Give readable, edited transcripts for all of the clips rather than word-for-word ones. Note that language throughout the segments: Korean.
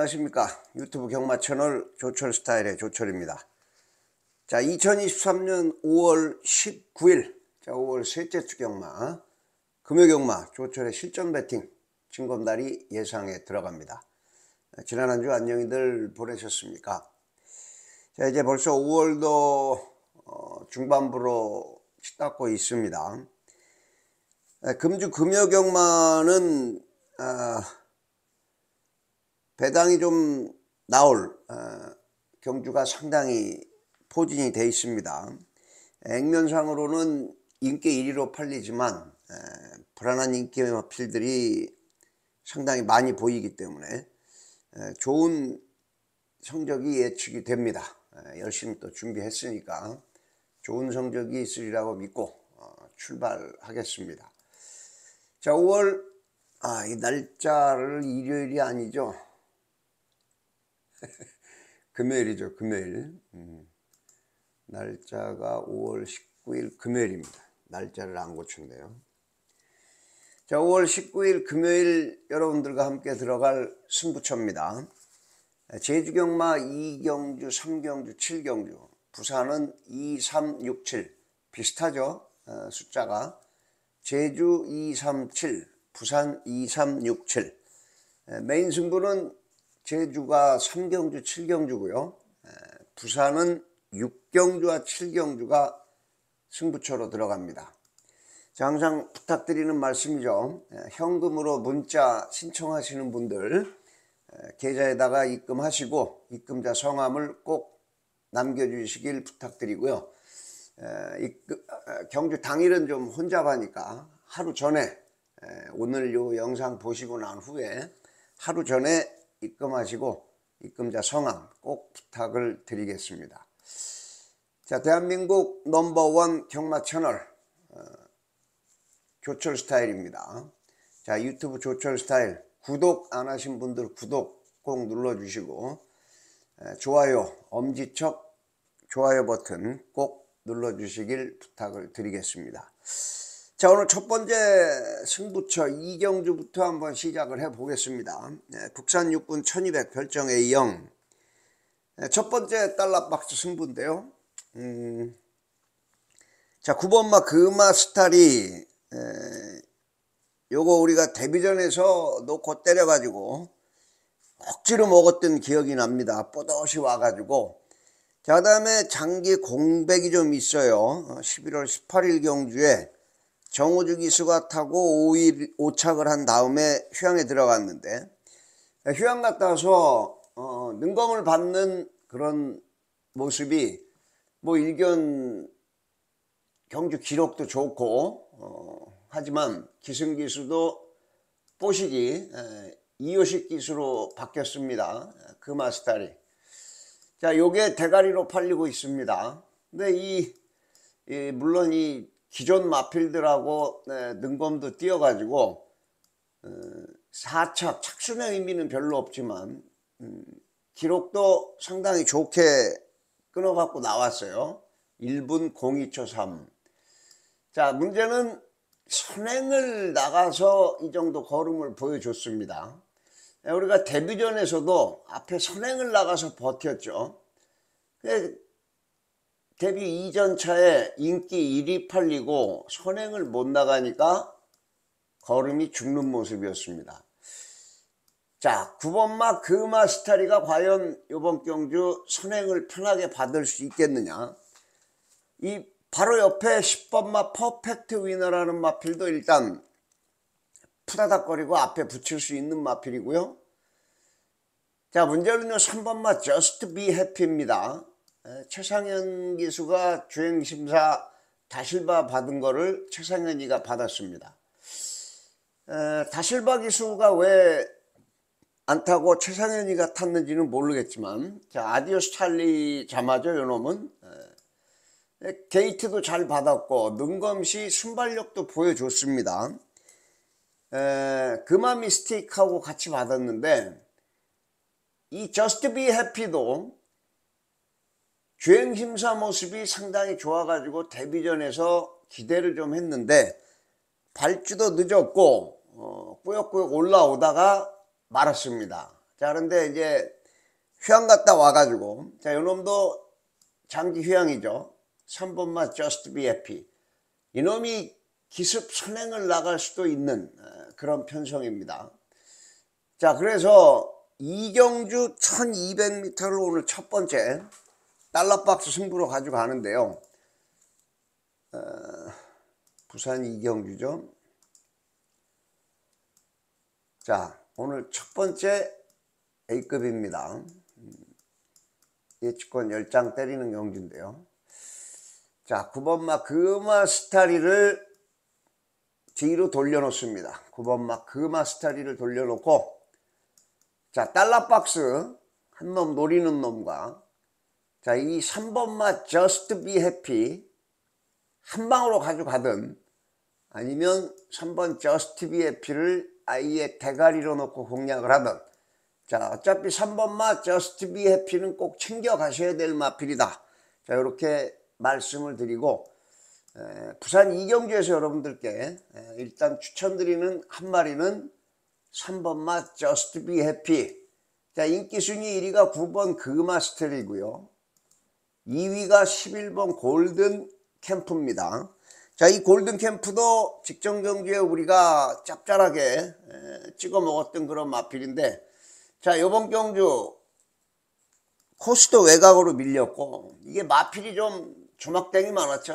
안녕하십니까. 유튜브 경마 채널 조철 스타일의 조철입니다. 자, 2023년 5월 19일, 자, 5월 셋째 주 경마, 금요 경마 조철의 실전 배팅 진검다리 예상에 들어갑니다. 지난 한 주 안녕히들 보내셨습니까? 자, 이제 벌써 5월도 중반부로 치닫고 있습니다. 금주 금요 경마는 배당이 좀 나올 경주가 상당히 포진이 되어 있습니다. 액면상으로는 인기 1위로 팔리지만 불안한 인기 마필들이 상당히 많이 보이기 때문에 좋은 성적이 예측이 됩니다. 열심히 또 준비했으니까 좋은 성적이 있으리라고 믿고 출발하겠습니다. 자, 5월 이 날짜를 일요일이 아니죠. 금요일이죠. 금요일. 날짜가 5월 19일 금요일입니다. 날짜를 안 고쳤네요. 자, 5월 19일 금요일 여러분들과 함께 들어갈 승부처입니다. 제주경마 2경주, 3경주, 7경주. 부산은 2, 3, 6, 7. 비슷하죠? 숫자가. 제주 2, 3, 7. 부산 2, 3, 6, 7. 메인 승부는 제주가 3경주, 7경주고요. 부산은 6경주와 7경주가 승부처로 들어갑니다. 자, 항상 부탁드리는 말씀이죠. 현금으로 문자 신청하시는 분들 계좌에다가 입금하시고 입금자 성함을 꼭 남겨주시길 부탁드리고요. 경주 당일은 좀 혼잡하니까 하루 전에 오늘 요 영상 보시고 난 후에 하루 전에 입금하시고 입금자 성함 꼭 부탁을 드리겠습니다. 자, 대한민국 넘버원 경마 채널 조철 스타일입니다. 자, 유튜브 조철 스타일 구독 안 하신 분들 구독 꼭 눌러주시고 좋아요, 엄지척 좋아요 버튼 꼭 눌러주시길 부탁을 드리겠습니다. 자, 오늘 첫 번째 승부처 2경주부터 한번 시작을 해 보겠습니다. 국산 육군 1200 별정 A형 첫 번째 달러박스 승부인데요. 자, 9번마 금화스타리 요거 우리가 데뷔전에서 놓고 때려가지고 억지로 먹었던 기억이 납니다. 뽀듯이 와가지고. 자, 그 다음에 장기 공백이 좀 있어요. 11월 18일 경주에 정우주 기수가 타고 5일 오착을 한 다음에 휴양에 들어갔는데 휴양 갔다 와서 능검을 받는 그런 모습이 뭐 일견 경주 기록도 좋고 하지만 기승 기수도 뽀시기 이효식 기수로 바뀌었습니다. 금화스타리. 자, 요게 대가리로 팔리고 있습니다. 근데 물론 이 기존 마필들하고 능검도 띄어가지고 4차 착순의 의미는 별로 없지만 기록도 상당히 좋게 끊어갖고 나왔어요. 1분 02초 3. 자, 문제는 선행을 나가서 이 정도 걸음을 보여줬습니다. 우리가 데뷔전에서도 앞에 선행을 나가서 버텼죠. 데뷔 이전 차에 인기 1위 팔리고 선행을 못 나가니까 걸음이 죽는 모습이었습니다. 자, 9번마 금화스타리가 과연 이번 경주 선행을 편하게 받을 수 있겠느냐. 이 바로 옆에 10번마 퍼펙트 위너라는 마필도 일단 푸다닥거리고 앞에 붙일 수 있는 마필이고요. 자, 문제는요 3번마 Just Be Happy입니다. 최상현 기수가 주행심사 다실바 받은 거를 최상현이가 받았습니다. 다실바 기수가 왜 안 타고 최상현이가 탔는지는 모르겠지만, 자, 아디오스 찰리 자마죠, 요 놈은. 게이트도 잘 받았고 능검시 순발력도 보여줬습니다. 금화 미스틱하고 같이 받았는데 이 저스트 비 해피도 주행심사 모습이 상당히 좋아가지고 데뷔전에서 기대를 좀 했는데 발주도 늦었고 꾸역꾸역 올라오다가 말았습니다. 자, 그런데 이제 휴양 갔다 와가지고, 자, 요놈도 장기 휴양이죠. 3번마 Just Be Happy. 이놈이 기습 선행을 나갈 수도 있는 그런 편성입니다. 자, 그래서 이경주 1200m를 오늘 첫 번째 달러박스 승부로 가지고 가는데요. 부산 이경주죠. 자, 오늘 첫 번째 A급입니다. 예측권 10장 때리는 경주인데요. 자, 9번마 그마스타리를 뒤로 돌려놓습니다. 9번마 그마스타리를 돌려놓고, 자, 달러박스 한 놈 노리는 놈과, 자, 이 3번마 Just Be Happy 한 방으로 가져가든, 아니면 3번 Just Be Happy를 아예 대가리로 놓고 공략을 하든, 자, 어차피 3번마 Just Be Happy는 꼭 챙겨 가셔야 될 마필이다. 자, 이렇게 말씀을 드리고, 부산 이경주에서 여러분들께 일단 추천드리는 한 마리는 3번마 Just Be Happy. 자, 인기순위 1위가 9번 그마스터리고요. 2위가 11번 골든 캠프입니다. 자, 이 골든 캠프도 직전 경주에 우리가 짭짤하게 찍어 먹었던 그런 마필인데, 자, 요번 경주 코스도 외곽으로 밀렸고, 이게 마필이 좀 조막땡이 많았죠.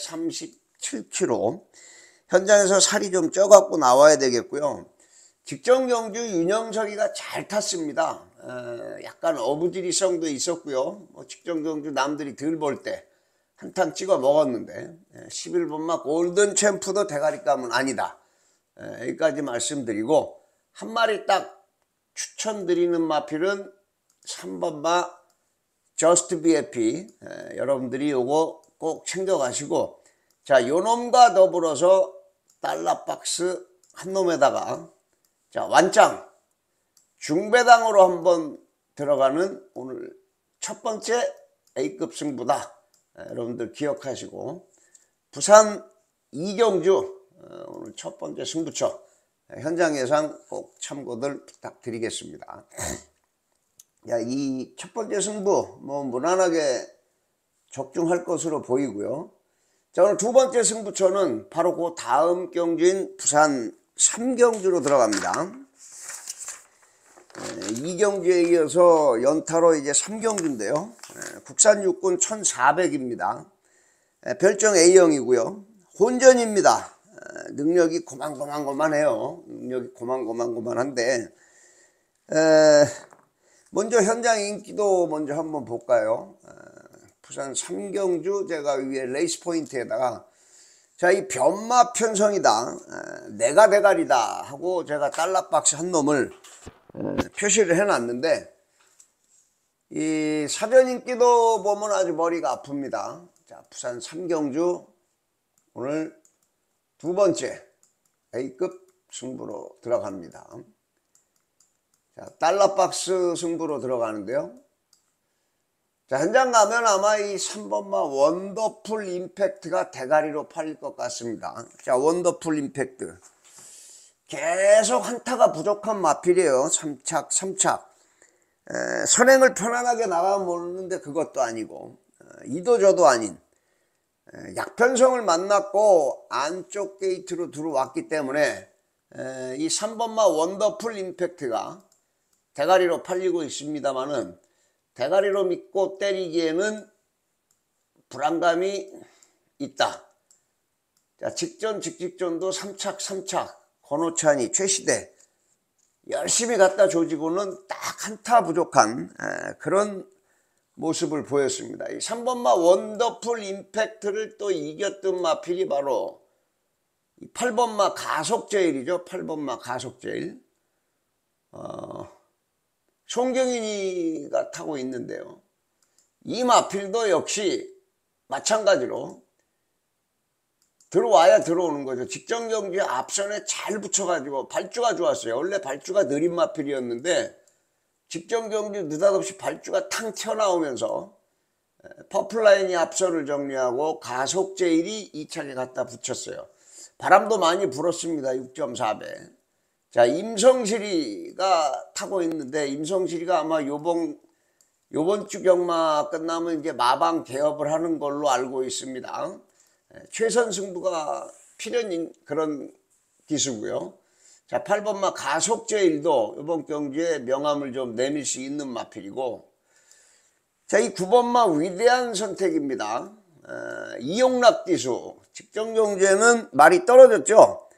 437kg. 현장에서 살이 좀 쪄갖고 나와야 되겠고요. 직전 경주 윤영석이가 잘 탔습니다. 약간 어부지리성도 있었고요. 뭐 직전 경주 남들이 덜 볼 때 한탕 찍어 먹었는데, 11번마 골든 챔프도 대가리감은 아니다. 여기까지 말씀드리고, 한 마리 딱 추천드리는 마필은 3번마 Just Be Happy. 여러분들이 요거 꼭 챙겨가시고, 자, 요놈과 더불어서 달러박스 한 놈에다가, 자, 완짱 중배당으로 한번 들어가는 오늘 첫 번째 A급 승부다. 여러분들 기억하시고, 부산 이경주 오늘 첫 번째 승부처 현장 예상 꼭 참고들 부탁드리겠습니다. 야, 이 첫 번째 승부 뭐 무난하게 적중할 것으로 보이고요. 자, 오늘 두 번째 승부처는 바로 그 다음 경주인 부산 3경주로 들어갑니다. 2경주에 이어서 연타로 이제 3경주인데요. 국산 육군 1400입니다. 별정 A형이고요. 혼전입니다. 능력이 고만고만해요. 능력이 고만고만한데, 먼저 현장 인기도 먼저 한번 볼까요? 부산 3경주 제가 위에 레이스 포인트에다가, 자, 이 변마 편성이다, 내가 대가리다 하고 제가 달러박스 한 놈을 표시를 해놨는데, 이 사전 인기도 보면 아주 머리가 아픕니다. 자, 부산 3경주 오늘 두 번째 A급 승부로 들어갑니다. 자, 달러박스 승부로 들어가는데요. 자, 현장 가면 아마 이 3번마 원더풀 임팩트가 대가리로 팔릴 것 같습니다. 자, 원더풀 임팩트. 계속 한타가 부족한 마필이에요. 3착. 선행을 편안하게 나가면 모르는데 그것도 아니고, 이도 저도 아닌, 약편성을 만났고 안쪽 게이트로 들어왔기 때문에, 이 3번마 원더풀 임팩트가 대가리로 팔리고 있습니다만은, 대가리로 믿고 때리기에는 불안감이 있다. 자, 직전도 3착 권호찬이 최시대 열심히 갖다 조지고는 딱 한타 부족한 그런 모습을 보였습니다. 이 3번마 원더풀 임팩트를 또 이겼던 마필이 바로 8번마 가속제일이죠. 8번마 가속제일. 송경인이가 타고 있는데요. 이 마필도 역시 마찬가지로 들어와야 들어오는 거죠. 직전 경기에 앞선에 잘 붙여가지고 발주가 좋았어요. 원래 발주가 느린 마필이었는데 직전 경기 느닷없이 발주가 탕 튀어나오면서 퍼플라인이 앞선을 정리하고 가속제일이 2차게 갖다 붙였어요. 바람도 많이 불었습니다. 6.4배. 자, 임성실이가 타고 있는데, 임성실이가 아마 요번 주 경마 끝나면 이제 마방 개업을 하는 걸로 알고 있습니다. 최선 승부가 필연인 그런 기수고요. 자, 8번마 가속제일도 이번 경주에 명함을 좀 내밀 수 있는 마필이고, 자, 이 9번마 위대한 선택입니다. 이용락 기수. 직전 경주에는 말이 떨어졌죠.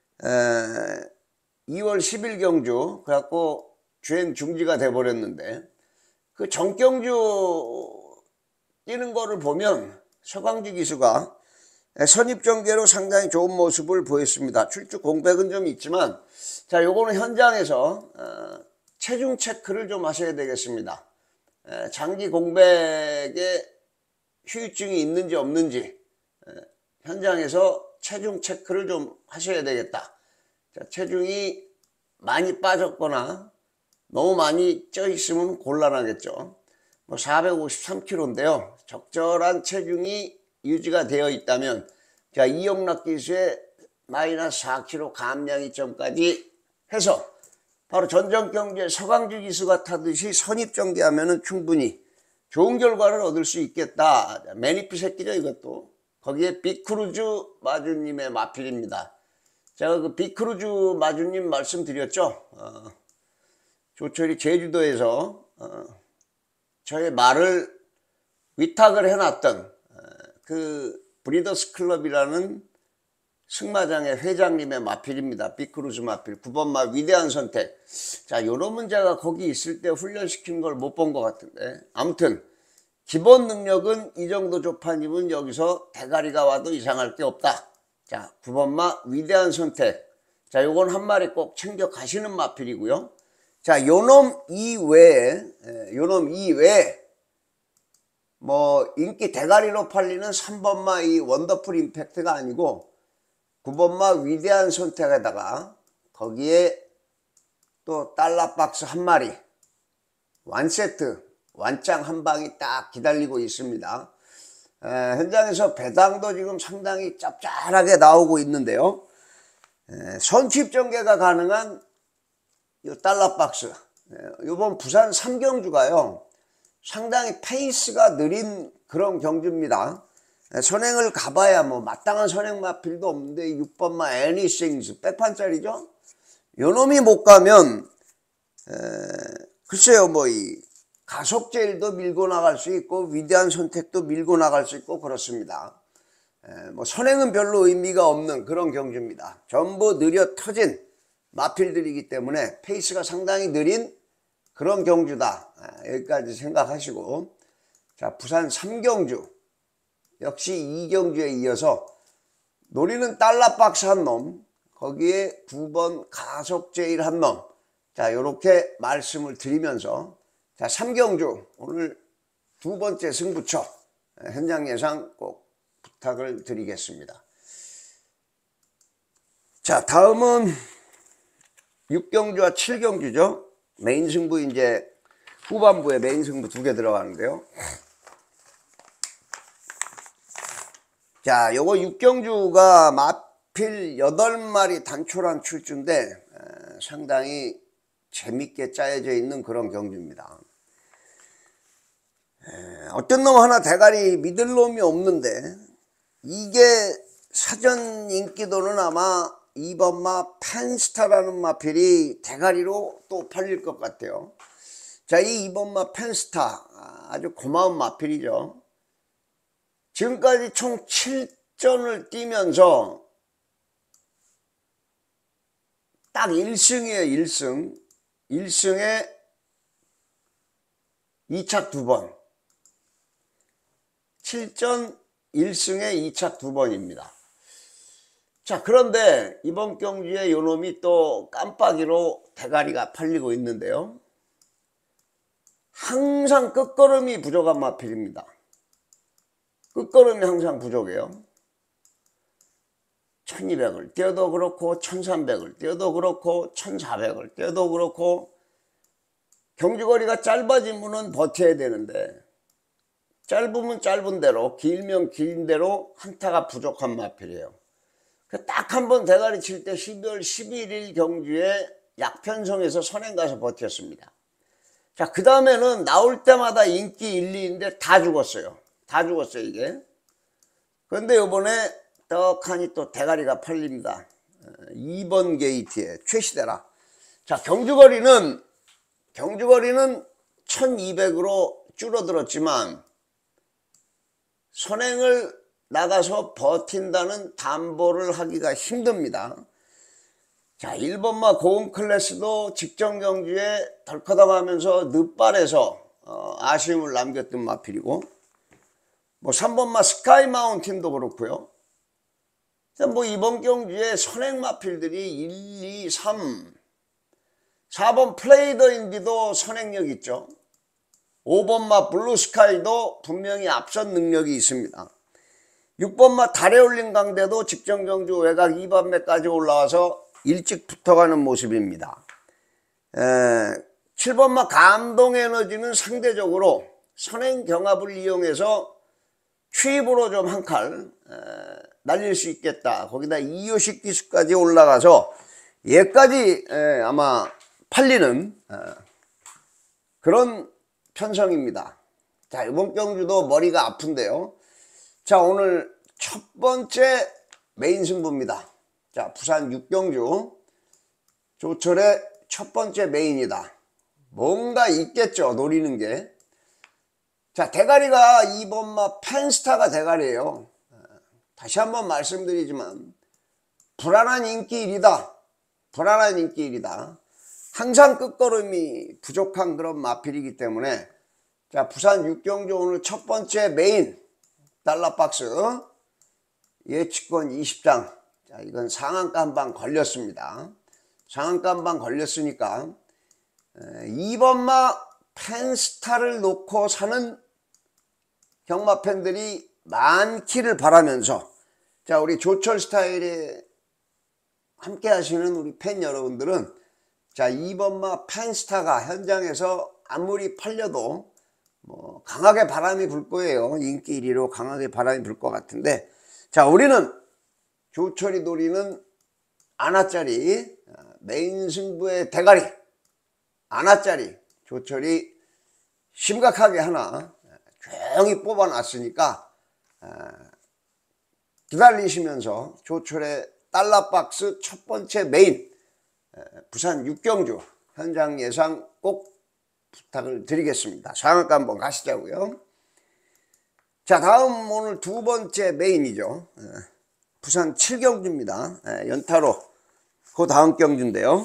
2월 10일 경주 그래갖고 주행 중지가 돼버렸는데, 그 정경주 뛰는 거를 보면 서광주 기수가 선입전개로 상당히 좋은 모습을 보였습니다. 출주 공백은 좀 있지만, 자, 요거는 현장에서 체중 체크를 좀 하셔야 되겠습니다. 장기 공백에 후유증이 있는지 없는지 현장에서 체중 체크를 좀 하셔야 되겠다. 자, 체중이 많이 빠졌거나 너무 많이 쪄 있으면 곤란하겠죠. 뭐 453kg인데요. 적절한 체중이 유지가 되어 있다면, 자, 이용락 기수의 마이너스 4kg 감량 이점까지 해서 바로 전전 경주에 서광주 기수가 타듯이 선입전개하면은 충분히 좋은 결과를 얻을 수 있겠다. 매니피 새끼죠, 이것도. 거기에 빅크루즈 마주님의 마필입니다. 제가 그 빅크루즈 마주님 말씀드렸죠. 조철이 제주도에서 저의 말을 위탁을 해놨던 그 브리더스 클럽이라는 승마장의 회장님의 마필입니다. 빅크루즈 마필 9번마 위대한 선택. 자, 요런 문제가 거기 있을 때 훈련시킨 걸 못 본 것 같은데, 아무튼 기본 능력은 이 정도 조판이면 여기서 대가리가 와도 이상할 게 없다. 자, 9번마 위대한 선택. 자, 요건 한 마리 꼭 챙겨 가시는 마필이고요. 자, 요놈 이외에 뭐 인기 대가리로 팔리는 3번마 이 원더풀 임팩트가 아니고 9번마 위대한 선택에다가 거기에 또 달러박스 한 마리, 완세트, 완짱 한 방이 딱 기다리고 있습니다. 현장에서 배당도 지금 상당히 짭짤하게 나오고 있는데요. 선취입 전개가 가능한 이 달러박스, 이번 부산 3경주가요 상당히 페이스가 느린 그런 경주입니다. 선행을 가봐야 뭐 마땅한 선행 마필도 없는데 6번마 애니싱스 백판짜리죠. 요놈이 못 가면 글쎄요, 뭐 이 가속제일도 밀고 나갈 수 있고 위대한 선택도 밀고 나갈 수 있고 그렇습니다. 뭐 선행은 별로 의미가 없는 그런 경주입니다. 전부 느려 터진 마필들이기 때문에 페이스가 상당히 느린 그런 경주다. 여기까지 생각하시고, 자, 부산 3경주 역시 2경주에 이어서 노리는 달러박스 한 놈, 거기에 9번 가속제일 한 놈. 자, 요렇게 말씀을 드리면서, 자, 3경주 오늘 두 번째 승부처 현장 예상 꼭 부탁을 드리겠습니다. 자, 다음은 6경주와 7경주죠. 메인 승부, 이제 후반부에 메인 승부 2개 들어가는데요. 자, 요거 6경주가 마필 8마리 단촐한 출주인데 상당히 재밌게 짜여져 있는 그런 경주입니다. 어떤 놈 하나 대가리 믿을 놈이 없는데, 이게 사전 인기도는 아마 2번마 펜스타라는 마필이 대가리로 또 팔릴 것 같아요. 자, 이 2번마 펜스타 아주 고마운 마필이죠. 지금까지 총 7전을 뛰면서 딱 1승이에요. 1승. 1승에 2착 2번. 7전 1승에 2착 2번입니다. 자, 그런데 이번 경주에 요놈이 또 깜빡이로 대가리가 팔리고 있는데요. 항상 끝걸음이 부족한 마필입니다. 끝걸음이 항상 부족해요. 1200을 뛰어도 그렇고 1300을 뛰어도 그렇고 1400을 뛰어도 그렇고, 경주거리가 짧아지면 버텨야 되는데 짧으면 짧은 대로, 길면 긴 대로 한타가 부족한 마필이에요. 딱 한 번 대가리 칠 때 12월 11일 경주에 약편성에서 선행 가서 버텼습니다. 자, 그 다음에는 나올 때마다 인기 1, 2인데 다 죽었어요. 다 죽었어요, 이게. 그런데 요번에 떡하니 또 대가리가 팔립니다. 2번 게이트에 최시대라. 자, 경주거리는 1200으로 줄어들었지만 선행을 나가서 버틴다는 담보를 하기가 힘듭니다. 자, 1번마 고음 클래스도 직전 경주에 덜커덕하면서 늦발에서 아쉬움을 남겼던 마필이고, 뭐 3번마 스카이 마운틴도 그렇고요. 뭐 이번 경주에 선행 마필들이 1, 2, 3, 4번 플레이 더 인디도 선행력 있죠. 5번마 블루 스카이도 분명히 앞선 능력이 있습니다. 6번마 달에 올린 강대도 직전 경주 외곽 2반매까지 올라와서 일찍 붙어가는 모습입니다. 7번마 감동 에너지는 상대적으로 선행 경합을 이용해서 추입으로 좀 한 칼 날릴 수 있겠다. 거기다 이효식 기수까지 올라가서 얘까지 아마 팔리는 그런 편성입니다. 자, 이번 경주도 머리가 아픈데요. 자, 오늘 첫 번째 메인 승부입니다. 자, 부산 6경주 조철의 첫 번째 메인이다. 뭔가 있겠죠, 노리는 게. 자, 대가리가 2번마 펜스타가 대가리예요. 다시 한번 말씀드리지만 불안한 인기 1이다. 불안한 인기 1이다. 항상 끝걸음이 부족한 그런 마필이기 때문에, 자, 부산 6경주 오늘 첫 번째 메인 달러박스 예측권 20장. 자, 이건 상한가 한 방 걸렸습니다. 상한가 한 방 걸렸으니까 2번마 펜스타를 놓고 사는 경마 팬들이 많기를 바라면서, 자, 우리 조철 스타일에 함께 하시는 우리 팬 여러분들은, 자, 2번마 펜스타가 현장에서 아무리 팔려도 뭐 강하게 바람이 불 거예요. 인기 1위로 강하게 바람이 불 것 같은데, 자, 우리는 조철이 노리는 아나짜리 메인 승부의 대가리 아나짜리 조철이 심각하게 하나 조용히 뽑아놨으니까 기다리시면서 조철의 달러박스 첫 번째 메인 부산 6경주 현장 예상 꼭 부탁을 드리겠습니다. 상한가 한번 가시자고요. 자, 다음 오늘 두 번째 메인이죠. 부산 7경주입니다. 연타로 그 다음 경주인데요.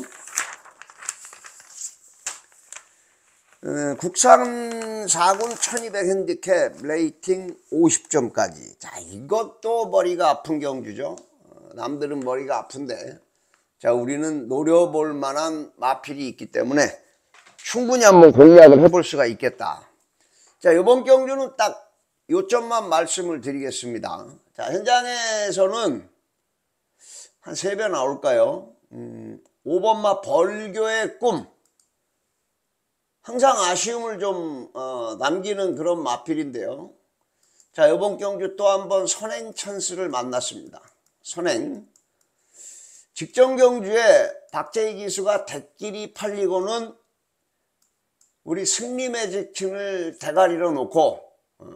국산 4군 1200 핸디캡 레이팅 50점까지. 자, 이것도 머리가 아픈 경주죠. 남들은 머리가 아픈데, 자, 우리는 노려볼 만한 마필이 있기 때문에 충분히 한번 공략을 해볼 수가 있겠다. 자, 이번 경주는 딱 요점만 말씀을 드리겠습니다. 자, 현장에서는 한 3배 나올까요? 5번마 벌교의 꿈. 항상 아쉬움을 좀 남기는 그런 마필인데요. 자, 이번 경주 또 한번 선행 찬스를 만났습니다. 선행. 직전 경주에 박재희 기수가 대끼리 팔리고는 우리 승리 매직층을 대가리로 놓고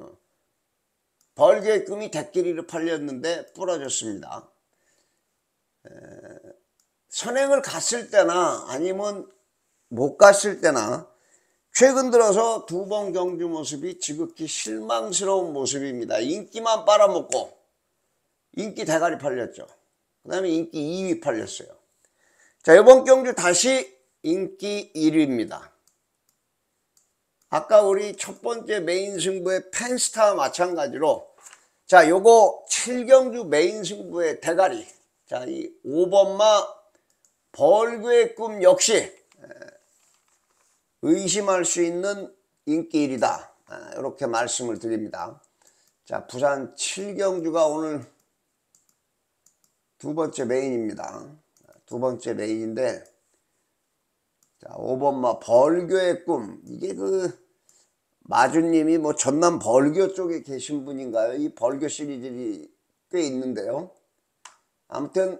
벌교의 꿈이 대끼리로 팔렸는데 부러졌습니다. 선행을 갔을 때나 아니면 못 갔을 때나 최근 들어서 두 번 경주 모습이 지극히 실망스러운 모습입니다. 인기만 빨아먹고 인기 대가리 팔렸죠. 그 다음에 인기 2위 팔렸어요. 자, 이번 경주 다시 인기 1위입니다. 아까 우리 첫 번째 메인 승부의 펜스타와 마찬가지로, 자, 요거 7경주 메인 승부의 대가리. 자, 이 5번마 벌교의 꿈 역시 의심할 수 있는 인기 1위다. 이렇게 말씀을 드립니다. 자, 부산 7경주가 오늘 두 번째 메인입니다. 두 번째 메인인데, 자, 5번마 벌교의 꿈. 이게 그 마주님이 뭐 전남 벌교 쪽에 계신 분인가요? 이 벌교 시리즈들이 꽤 있는데요. 아무튼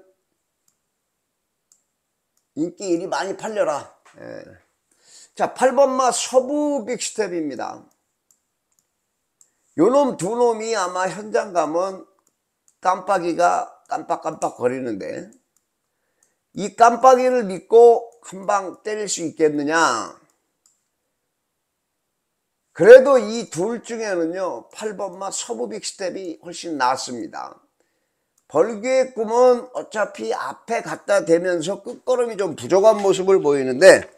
인기 1위 많이 팔려라. 예. 자, 8번마 서부 빅스텝입니다. 요놈 두 놈이 아마 현장 가면 깜빡이가 깜빡깜빡 거리는데, 이 깜빡이를 믿고 한 방 때릴 수 있겠느냐? 그래도 이 둘 중에는요 8번마 서부 빅스텝이 훨씬 낫습니다. 벌교의 꿈은 어차피 앞에 갖다 대면서 끝걸음이 좀 부족한 모습을 보이는데,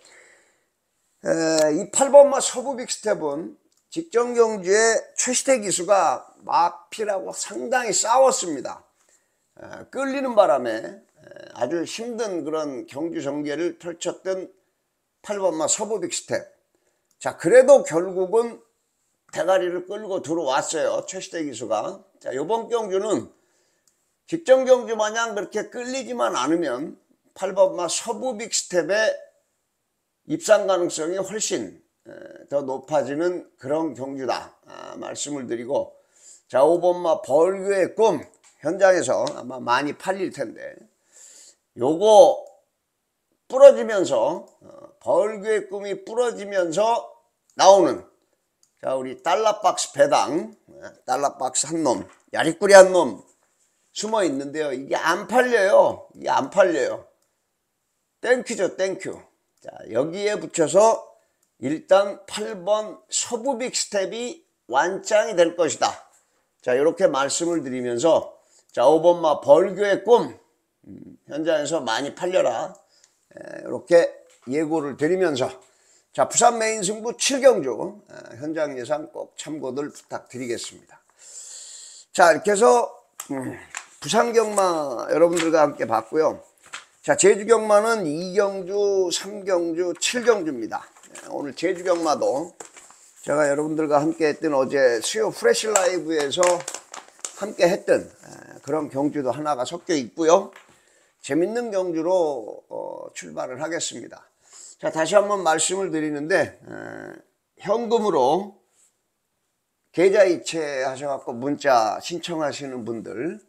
이 8번마 서부 빅스텝은 직전경주의 최시태 기수가 마피라고 상당히 싸웠습니다. 끌리는 바람에 아주 힘든 그런 경주 전개를 펼쳤던 8번마 서부 빅스텝. 자, 그래도 결국은 대가리를 끌고 들어왔어요, 최시태 기수가. 자, 요번 경주는 직전 경주 마냥 그렇게 끌리지만 않으면 8번마 서부 빅스텝의 입상 가능성이 훨씬 더 높아지는 그런 경주다 말씀을 드리고, 자, 5번마 벌교의 꿈 현장에서 아마 많이 팔릴 텐데, 요거 부러지면서 벌교의 꿈이 부러지면서 나오는, 자, 우리 달러박스 배당, 달러박스 한 놈, 야리꾸리 한 놈 숨어 있는데요. 이게 안 팔려요. 이게 안 팔려요. 땡큐죠, 땡큐. 자, 여기에 붙여서 일단 8번 서부 빅스텝이 완짱이 될 것이다. 자, 이렇게 말씀을 드리면서, 자, 5번마 벌교의 꿈 현장에서 많이 팔려라, 이렇게 예고를 드리면서, 자, 부산 메인 승부 7경주 현장 예상 꼭 참고들 부탁드리겠습니다. 자, 이렇게 해서 부산 경마 여러분들과 함께 봤고요. 자, 제주 경마는 2경주, 3경주, 7경주입니다. 오늘 제주 경마도 제가 여러분들과 함께 했던 어제 수요 프레시 라이브에서 함께 했던 그런 경주도 하나가 섞여 있고요. 재밌는 경주로 출발을 하겠습니다. 자, 다시 한번 말씀을 드리는데, 현금으로 계좌 이체 하셔갖고 문자 신청하시는 분들,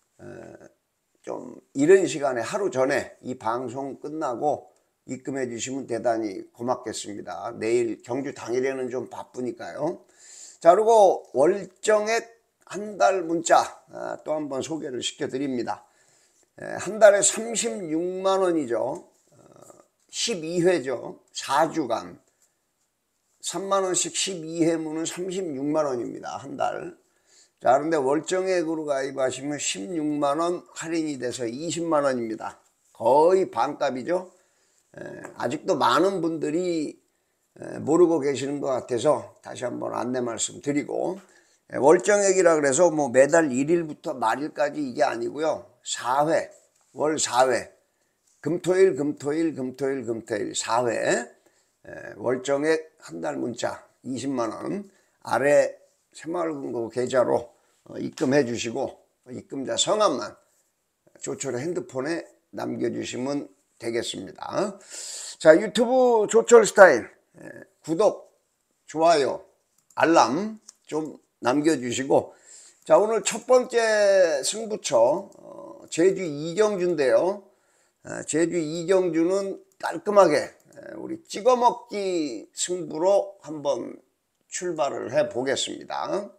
좀 이른 시간에 하루 전에 이 방송 끝나고 입금해 주시면 대단히 고맙겠습니다. 내일 경주 당일에는 좀 바쁘니까요. 자, 그리고 월정액 한 달 문자 또 한번 소개를 시켜드립니다. 한 달에 36만 원이죠. 12회죠. 4주간 3만 원씩 12회면은 36만 원입니다. 한 달. 자, 그런데 월정액으로 가입하시면 16만 원 할인이 돼서 20만 원입니다. 거의 반값이죠. 아직도 많은 분들이 모르고 계시는 것 같아서 다시 한번 안내 말씀 드리고, 월정액이라 그래서 뭐 매달 1일부터 말일까지 이게 아니고요. 4회, 월 4회, 금토일, 금토일, 금토일, 금토일 4회, 월정액 한 달 문자 20만 원 아래 새마을금고 계좌로 입금해 주시고, 입금자 성함만 조철의 핸드폰에 남겨주시면 되겠습니다. 자, 유튜브 조철 스타일 구독, 좋아요, 알람 좀 남겨주시고, 자, 오늘 첫 번째 승부처 제주 이경주인데요. 제주 이경주는 깔끔하게 우리 찍어먹기 승부로 한번 출발을 해 보겠습니다.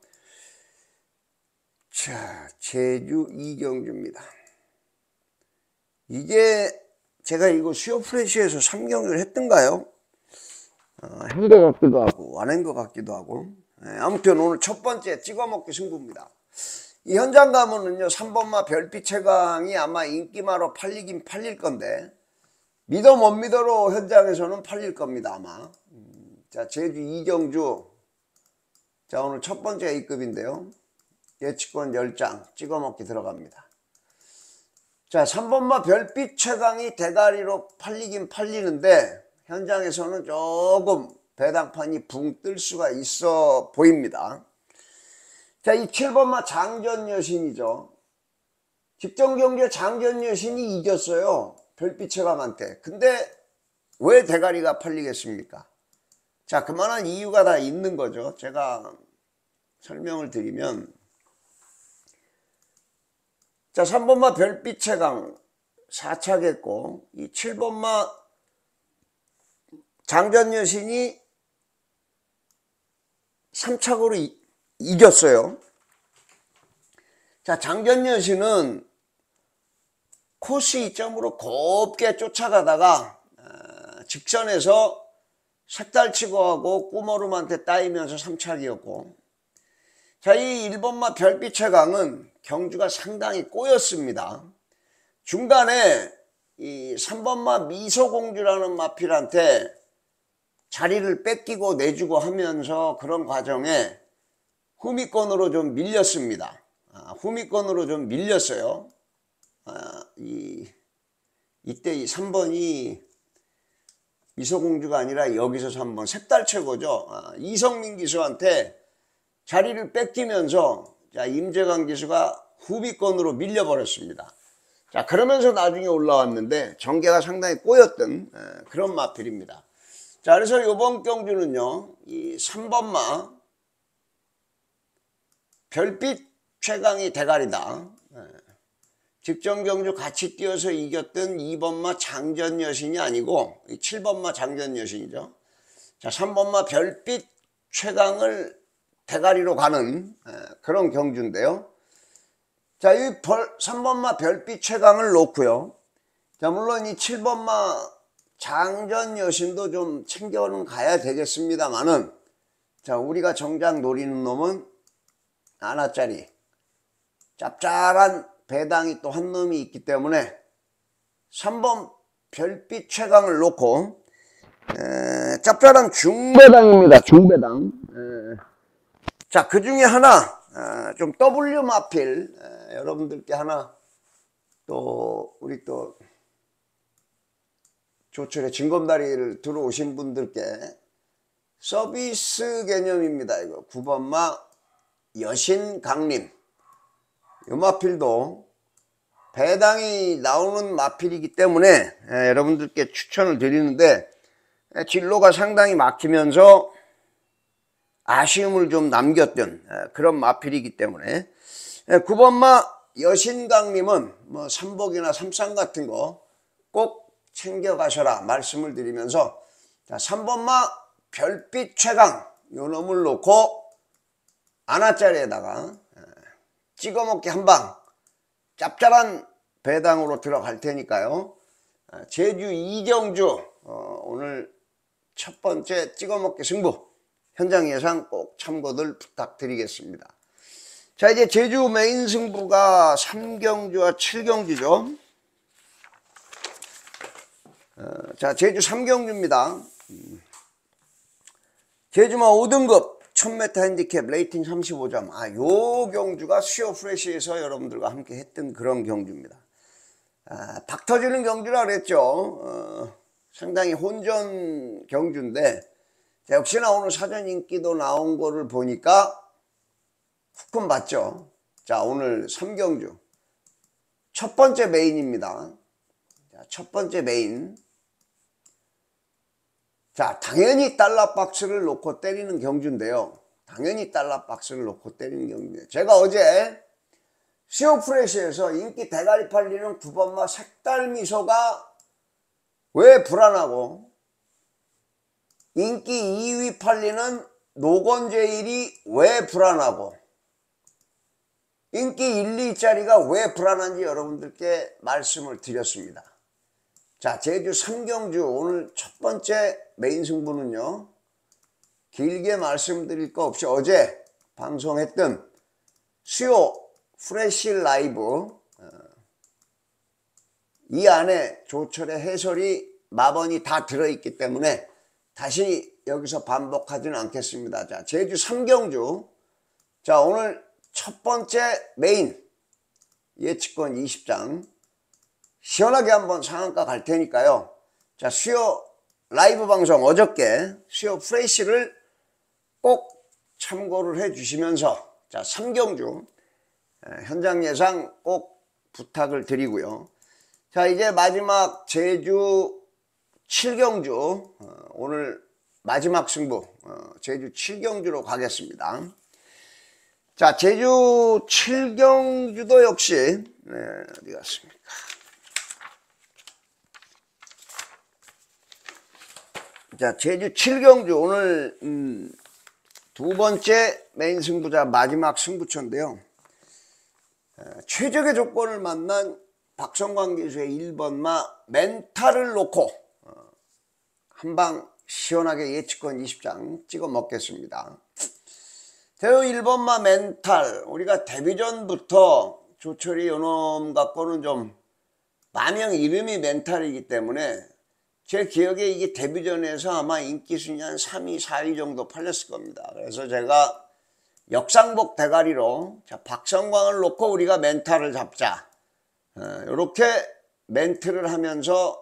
자, 제주 이경주입니다. 이게 제가 이거 수요 프레시에서 3경주를 했던가요? 한 것 같기도 하고 안 한 것 같기도 하고, 아무튼 오늘 첫 번째 찍어먹기 승부입니다. 이 현장 가면은요 3번마 별빛 최강이 아마 인기마로 팔리긴 팔릴 건데, 믿어 못 믿어로 현장에서는 팔릴 겁니다 아마. 자, 제주 이경주, 자, 오늘 첫 번째 A급인데요 예측권 10장 찍어먹기 들어갑니다. 자, 3번마 별빛 최강이 대가리로 팔리긴 팔리는데 현장에서는 조금 배당판이 붕 뜰 수가 있어 보입니다. 자, 이 7번마 장전여신이죠. 직전경기에 장전여신이 이겼어요 별빛 최강한테. 근데 왜 대가리가 팔리겠습니까? 자, 그만한 이유가 다 있는 거죠. 제가 설명을 드리면, 자, 3번마 별빛 최강 4차겠고, 이 7번마 장전여신이 3착으로 이겼어요. 자, 장전여신은 코스 2점으로 곱게 쫓아가다가 직선에서 색달치고 하고 꾸머름한테 따이면서 3착이었고, 자, 이 1번마 별빛 최강은 경주가 상당히 꼬였습니다. 중간에 이 3번마 미소공주라는 마필한테 자리를 뺏기고 내주고 하면서 그런 과정에 후미권으로 좀 밀렸습니다. 후미권으로 좀 밀렸어요. 이때 이 3번이 미소공주가 아니라 여기서 3번 색달최고죠. 이성민 기수한테 자리를 뺏기면서 자, 임재강 기수가 후비권으로 밀려버렸습니다. 자, 그러면서 나중에 올라왔는데 전개가 상당히 꼬였던 그런 마필입니다. 자, 그래서 이번 경주는요, 이 3번마 별빛 최강이 대가리다. 직전 경주 같이 뛰어서 이겼던 2번마 장전여신이 아니고 7번마 장전여신이죠. 자, 3번마 별빛 최강을 대가리로 가는 그런 경주인데요. 자, 이 3번마 별빛 최강을 놓고요. 자, 물론 이 7번마 장전여신도 좀 챙겨는 가야 되겠습니다만은, 자, 우리가 정작 노리는 놈은 하나짜리 짭짤한 배당이 또 한 놈이 있기 때문에 3번 별빛 최강을 놓고 짭짤한 중배당입니다. 중배당. 자, 그 중에 하나 좀 W 마필 여러분들께 하나 또 우리 또 조철의 징검다리를 들어오신 분들께 서비스 개념입니다. 이거 9번마 여신강림. 이 마필도 배당이 나오는 마필이기 때문에 여러분들께 추천을 드리는데 진로가 상당히 막히면서 아쉬움을 좀 남겼던 그런 마필이기 때문에 9번마 여신강림은 뭐 삼복이나 삼상 같은 거 꼭 챙겨가셔라 말씀을 드리면서, 자, 3번마 별빛 최강 요 놈을 놓고 하나짜리에다가 찍어먹기 한방 짭짤한 배당으로 들어갈 테니까요. 제주 2경주 오늘 첫 번째 찍어먹기 승부 현장 예상 꼭 참고들 부탁드리겠습니다. 자, 이제 제주 메인 승부가 3경주와 7경주죠. 자, 제주 3경주입니다. 제주마 5등급 1000m 핸디캡 레이팅 35점. 요 경주가 수요 프레시에서 여러분들과 함께 했던 그런 경주입니다. 박 터지는 경주라 그랬죠. 상당히 혼전 경주인데, 자, 역시나 오늘 사전 인기도 나온 거를 보니까 후끈 봤죠. 자, 오늘 3경주 첫 번째 메인입니다. 자, 첫 번째 메인. 자, 당연히 달러 박스를 놓고 때리는 경주인데요. 당연히 달러 박스를 놓고 때리는 경주인데, 제가 어제 수요 프레시에서 인기 대가리 팔리는 9번마 색달미소가 왜 불안하고 인기 2위 팔리는 노건제일이 왜 불안하고 인기 1, 2짜리가 왜 불안한지 여러분들께 말씀을 드렸습니다. 자, 제주 3경주 오늘 첫 번째 메인 승부는요, 길게 말씀드릴 거 없이 어제 방송했던 수요 프레시 라이브 이 안에 조철의 해설이 마번이 다 들어있기 때문에 다시 여기서 반복하지는 않겠습니다. 자, 제주 3경주. 자, 오늘 첫 번째 메인 예측권 20장 시원하게 한번 상한가 갈 테니까요. 자, 수요 라이브 방송 어저께 수요 프레시를 꼭 참고를 해 주시면서, 자, 3경주 현장 예상 꼭 부탁을 드리고요. 자, 이제 마지막 제주 7경주 오늘 마지막 승부 제주 7경주로 가겠습니다. 자, 제주 칠경주도 역시, 어디 갔습니까? 자, 제주 칠경주 오늘, 두 번째 메인 승부자 마지막 승부처인데요. 최적의 조건을 만난 박성광 기수의 1번마 멘탈을 놓고, 한방 시원하게 예측권 20장 찍어 먹겠습니다. 대우 1번마 멘탈, 우리가 데뷔전부터 조철이 요놈 갖고는 좀 만명 이름이 멘탈이기 때문에 제 기억에 이게 데뷔전에서 아마 인기순위 한 3위, 4위 정도 팔렸을 겁니다. 그래서 제가 역상복 대가리로 자, 박성광을 놓고 우리가 멘탈을 잡자. 이렇게 멘트를 하면서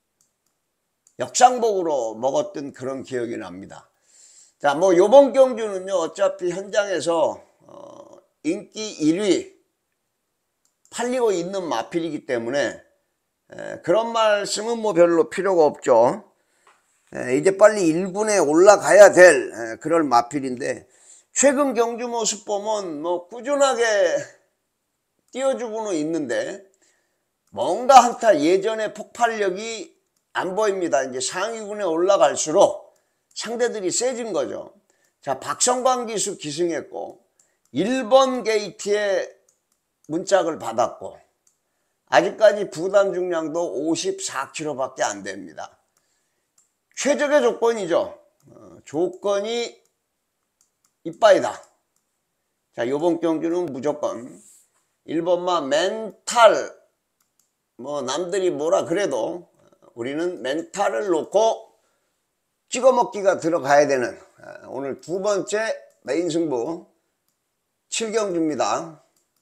역상복으로 먹었던 그런 기억이 납니다. 자, 뭐 요번 경주는요 어차피 현장에서 인기 1위 팔리고 있는 마필이기 때문에 그런 말씀은 뭐 별로 필요가 없죠. 이제 빨리 1군에 올라가야 될 그럴 마필인데 최근 경주 모습 보면 뭐 꾸준하게 띄워주고는 있는데 뭔가 한타 예전의 폭발력이 안 보입니다. 이제 상위군에 올라갈수록 상대들이 세진 거죠. 자, 박성광 기수 기승했고 1번 게이트에 문짝을 받았고 아직까지 부담 중량도 54kg 밖에 안 됩니다. 최적의 조건이죠. 조건이 이빠이다. 자, 요번 경주는 무조건 1번마 멘탈, 뭐 남들이 뭐라 그래도 우리는 멘탈을 놓고 찍어먹기가 들어가야 되는 오늘 두 번째 메인 승부 7경주입니다.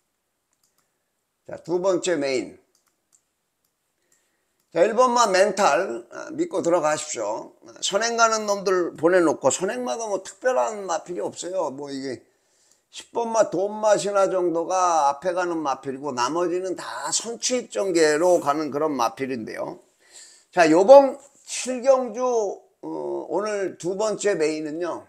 자, 두 번째 메인. 자, 1번마 멘탈 믿고 들어가십시오. 선행 가는 놈들 보내놓고 선행마다 뭐 특별한 마필이 없어요. 뭐 이게 10번마 돈맛이나 정도가 앞에 가는 마필이고 나머지는 다 선취입 전개로 가는 그런 마필인데요. 자, 요번 7경주 오늘 두 번째 메인은요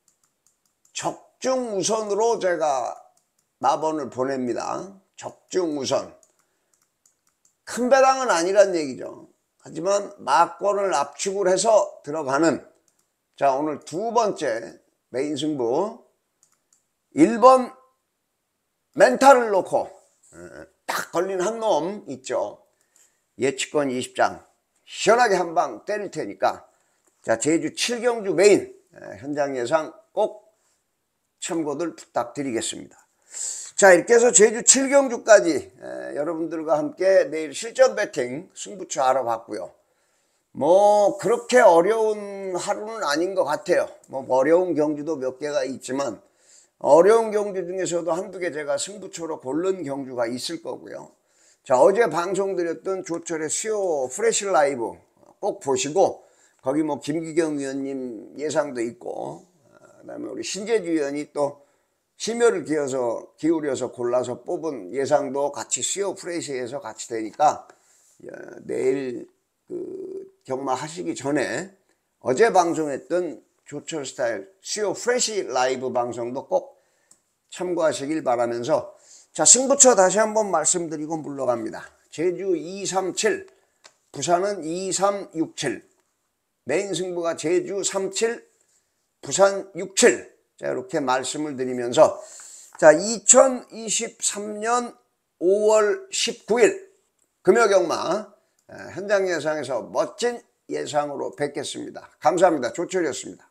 적중우선으로 제가 마번을 보냅니다. 적중우선. 큰 배당은 아니란 얘기죠. 하지만 마권을 압축을 해서 들어가는 자 오늘 두 번째 메인 승부 1번 멘탈을 놓고 딱 걸린 한 놈 있죠. 예측권 20장 시원하게 한 방 때릴 테니까 자 제주 7경주 메인 현장 예상 꼭 참고들 부탁드리겠습니다. 자 이렇게 해서 제주 7경주까지 여러분들과 함께 내일 실전 배팅 승부처 알아봤고요. 뭐 그렇게 어려운 하루는 아닌 것 같아요. 뭐 어려운 경주도 몇 개가 있지만 어려운 경주 중에서도 한두 개 제가 승부처로 고른 경주가 있을 거고요. 자 어제 방송드렸던 조철의 수요 프레시 라이브 꼭 보시고 거기 뭐 김기경 위원님 예상도 있고 그다음에 우리 신재주 위원이 또 심혈을 기울여서 골라서 뽑은 예상도 같이 수요 프레시에서 같이 되니까 내일 그 경마하시기 전에 어제 방송했던 조철 스타일 수요 프레시 라이브 방송도 꼭 참고하시길 바라면서 자 승부처 다시 한번 말씀드리고 물러갑니다. 제주 237 부산은 2367 메인 승부가 제주 37 부산 67 자 이렇게 말씀을 드리면서 자 2023년 5월 19일 금요경마 현장 예상에서 멋진 예상으로 뵙겠습니다. 감사합니다. 조철이었습니다.